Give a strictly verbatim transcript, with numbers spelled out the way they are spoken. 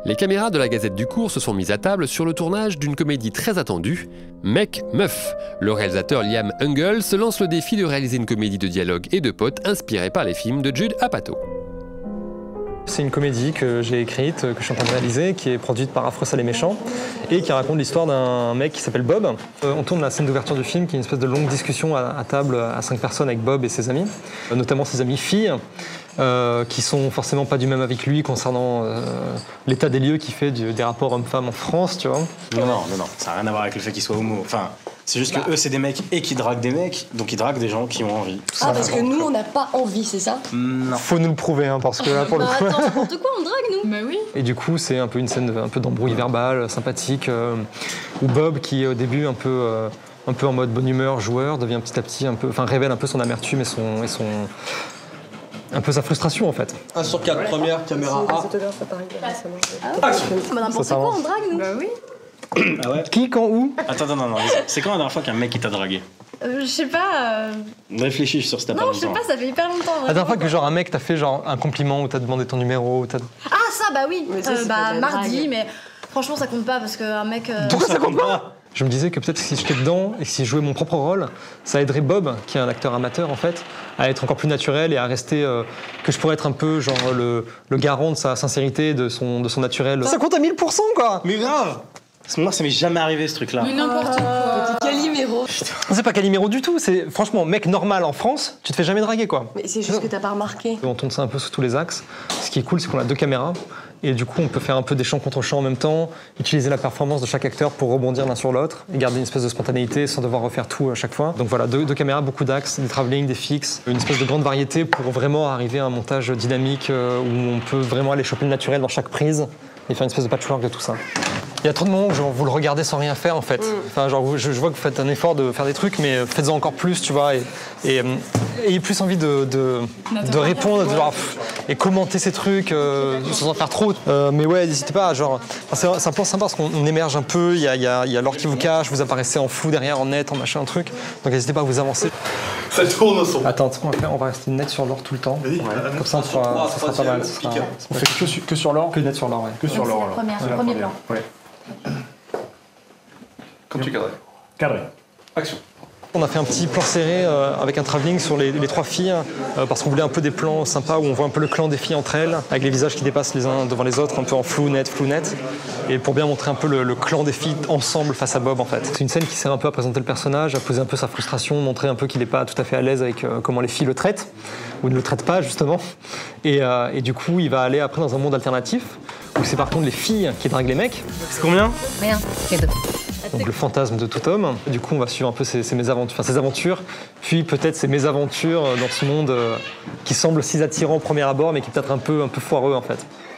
Les caméras de la Gazette du Cours se sont mises à table sur le tournage d'une comédie très attendue, Mec Meuf. Le réalisateur Liam Hungel se lance le défi de réaliser une comédie de dialogue et de potes inspirée par les films de Judd Apatow. C'est une comédie que j'ai écrite, que je suis en train de réaliser, qui est produite par Affreux Sale et Méchant et qui raconte l'histoire d'un mec qui s'appelle Bob. Euh, on tourne la scène d'ouverture du film qui est une espèce de longue discussion à, à table à cinq personnes avec Bob et ses amis, euh, notamment ses amis filles, euh, qui sont forcément pas du même avis que lui concernant euh, l'état des lieux qu'il fait du, des rapports hommes-femmes en France, tu vois. Non, non, non, non, ça n'a rien à voir avec le fait qu'il soit homo. Enfin, c'est juste que eux, c'est des mecs et qui draguent des mecs, donc ils draguent des gens qui ont envie. Ah, parce que nous, on n'a pas envie, c'est ça? Non. Faut nous le prouver, hein, parce que là, pour bah, le coup... Attends, n'importe quoi, on drague, nous. Bah oui. Et du coup, c'est un peu une scène de, un peu d'embrouille verbale, sympathique, euh, où Bob, qui est au début un peu, euh, un peu en mode bonne humeur, joueur, devient petit à petit un peu, enfin révèle un peu son amertume et son, et son, un peu sa frustration en fait. un sur quatre, première caméra A. Bah, n'importe Ça quoi, avance. on drague, nous. Bah oui. Ah ouais? Qui, quand, où? Attends, non, non, non. C'est quand la dernière fois qu'un mec il t'a dragué? Euh, je sais pas. euh, Réfléchis sur ce t'as pas Non, je sais longtemps. pas, ça fait hyper longtemps. La vraiment. dernière fois que genre un mec t'a fait genre un compliment ou t'as demandé ton numéro ou t'as... Ah, ça, bah oui. Mais ça, Euh, c'est bah, pas de la mardi, drague. mais franchement, ça compte pas parce qu'un mec. euh, Pourquoi ça compte pas? Je me disais que peut-être si j'étais dedans et si je jouais mon propre rôle, ça aiderait Bob, qui est un acteur amateur en fait, à être encore plus naturel et à rester... euh, que je pourrais être un peu genre le, le garant de sa sincérité, de son, de son naturel. Ça compte à mille pour cent quoi. Mais grave! Moi, ça m'est jamais arrivé ce truc-là. Mais n'importe quoi. Calimero. C'est pas Calimero du tout, c'est franchement mec normal en France, tu te fais jamais draguer quoi. Mais c'est juste que t'as pas remarqué. On tourne ça un peu sous tous les axes. Ce qui est cool, c'est qu'on a deux caméras. Et du coup, on peut faire un peu des champs contre champs en même temps, utiliser la performance de chaque acteur pour rebondir l'un sur l'autre et garder une espèce de spontanéité sans devoir refaire tout à chaque fois. Donc voilà, deux, deux caméras, beaucoup d'axes, des travelling, des fixes, une espèce de grande variété pour vraiment arriver à un montage dynamique euh, où on peut vraiment aller choper le naturel dans chaque prise et faire une espèce de patchwork de tout ça. Il y a trop de moments où genre, vous le regardez sans rien faire en fait. Enfin, genre, vous- je, je vois que vous faites un effort de faire des trucs, mais faites-en encore plus, tu vois, et, et euh, ayez plus envie de, de, de répondre, de genre, pff, et commenter ces trucs euh, sans en faire trop. Euh, mais ouais, n'hésitez pas, à, genre, enfin, c'est c'est un peu sympa parce qu'on on émerge un peu, il y a, il y a, il y a l'or qui vous cache, vous apparaissez en flou derrière, en net, en machin, un truc. Donc n'hésitez pas à vous avancer. Ça tourne au son. Attends, ce qu'on va faire, on va rester net sur l'or tout le temps. Comme ça, ça sera, ça sera pas mal. ça sera- On fait que sur, que sur l'or. que net sur l'or, ouais. Que sur Donc, l'or c'est alors. la première, C'est la premier première. plan. Ouais. Quand tu cadres. Cadré. Action. On a fait un petit plan serré euh, avec un travelling sur les, les trois filles euh, parce qu'on voulait un peu des plans sympas où on voit un peu le clan des filles entre elles avec les visages qui dépassent les uns devant les autres, un peu en flou net, flou net, et pour bien montrer un peu le, le clan des filles ensemble face à Bob en fait. C'est une scène qui sert un peu à présenter le personnage, à poser un peu sa frustration, montrer un peu qu'il n'est pas tout à fait à l'aise avec euh, comment les filles le traitent ou ne le traitent pas justement. Et, euh, et du coup, il va aller après dans un monde alternatif où c'est par contre les filles qui draguent les mecs. C'est combien? Rien, les deux. Donc le fantasme de tout homme. Du coup, on va suivre un peu ses, ses mésaventures, enfin, ses aventures, puis peut-être ses mésaventures dans ce monde euh, qui semble si attirant au premier abord, mais qui est peut-être un peu, un peu foireux en fait.